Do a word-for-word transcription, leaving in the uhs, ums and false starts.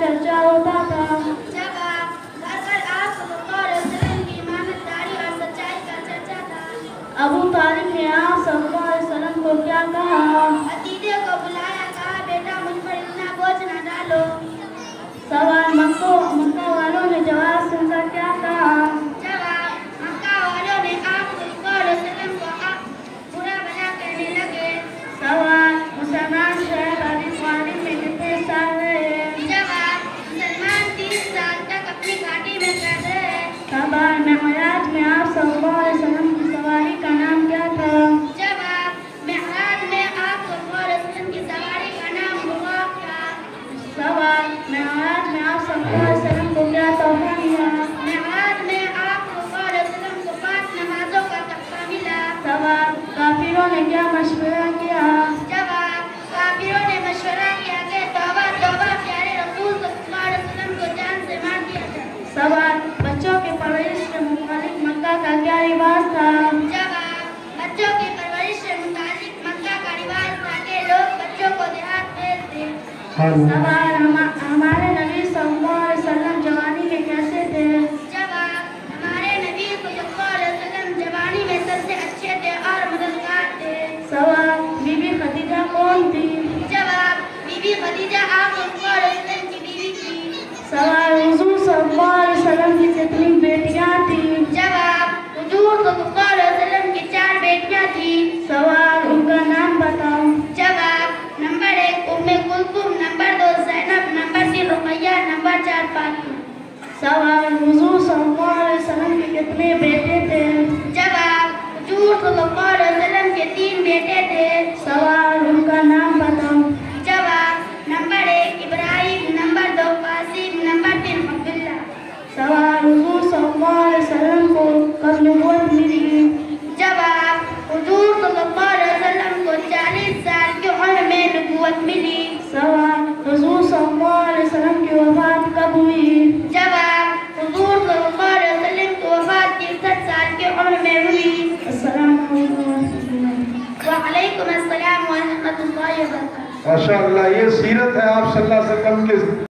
چرچا ہوتا تھا؟ جواب: گھر گھر آپ صلی اللہ علیہ وسلم کی ایمانداری اور سچائی کا چرچا تھا۔ ابو طالب نے آپ صلی اللہ علیہ وسلم کو کیا کہا؟ بھتیجے کو بلایا، کہا بیٹا مجھ پر اتنا بوجھ نہ ڈالو۔ سوال: مکہ مکہ والوں نے جواب سن کر کیا کہا؟ جواب: مکہ والوں نے آپ صلی اللہ علیہ وسلم کو برا بھلا کہنے لگے۔ سوال: مسلمان شعیب ابی طالب میں کتنے سال رہے؟ جواب: مسلمان تیس سال تک اپنی گھاٹی میں قید رہے۔ سوال: معراج میں آپ صلی اللہ علیہ وسلم کی سواری کا نام کیا تھا؟ جواب: معراج میں آپ صلی اللہ علیہ وسلم کی سواری کا نام براق تھا۔ سوال: معراج میں آپ صلی اللہ علیہ وسلم کو کیا تحفہ ملا؟ معراج میں آپ صلی اللہ علیہ وسلم کو پانچ نمازوں کا تحفہ ملا۔ سوال: کافروں نے کیا مشورہ کیا؟ جواب: کافروں نے مشورہ کیا کہ توبہ توبہ، پیارے رسول صلی اللہ علیہ وسلم کو جان سے مار دیا جائے۔ سوال: بچوں کی پرورش کے متعلق مکہ کا کیا رواج تھا؟ جواب: بچوں کی پرورش سے متعلق مکہ کا رواج تھا کہ لوگ بچوں کو دیہات بھیجتے۔ سوال: ہمارے نبی صلی اللہ علیہ وسلم جوانی میں کیسے تھے؟ جواب: ہمارے نبی صلی اللہ علیہ وسلم جوانی میں سب سے اچھے تھے اور مددگار تھے۔ سوال: بی بی خدیجہ کون تھی؟ جواب: بی بی خدیجہ آپ صلی اللہ علیہ وسلم کی بیوی تھی۔ سوال: حضور صلی اللہ علیہ وسلم کی کتنی بیٹیاں تھیں؟ جواب: حضور صلی اللہ علیہ وسلم کی چار بیٹیاں تھیں۔ سوال: ان کا نام بتاؤ۔ جواب: نمبر ایک ام کلثوم، نمبر دو زینب، نمبر تین رقیہ، نمبر چار فاطمہ۔ سوال: حضور صلی اللہ علیہ وسلم کے کتنے بیٹے تھے؟ جواب: حضور صلی اللہ علیہ وسلم کے تین بیٹے تھے۔ سوال: ان کا نام بتاؤ۔ جواب: نمبر ایک ابراہیم، نمبر دو قاسم، نمبر تین عبداللہ۔ سوال: حضور صلی اللہ علیہ وسلم کو کب نبوت ملی؟ جواب: حضور صلی اللہ علیہ وسلم کو چالیس سال کی عمر میں نبوت ملی۔ سوال: حضور صلی اللہ علیہ وسلم کی وفات کب ہوئی؟ جواب: حضور صلی اللہ علیہ وسلم کی وفات ترسٹھ سال کی عمر میں ہوئی۔ السلام علیکم ورحمۃ اللہ۔ وعلیکم السلام ورحمۃ اللہ وبرکاتہ۔ ماشاء اللہ، یہ سیرت ہے آپ صلی اللہ علیہ وسلم کے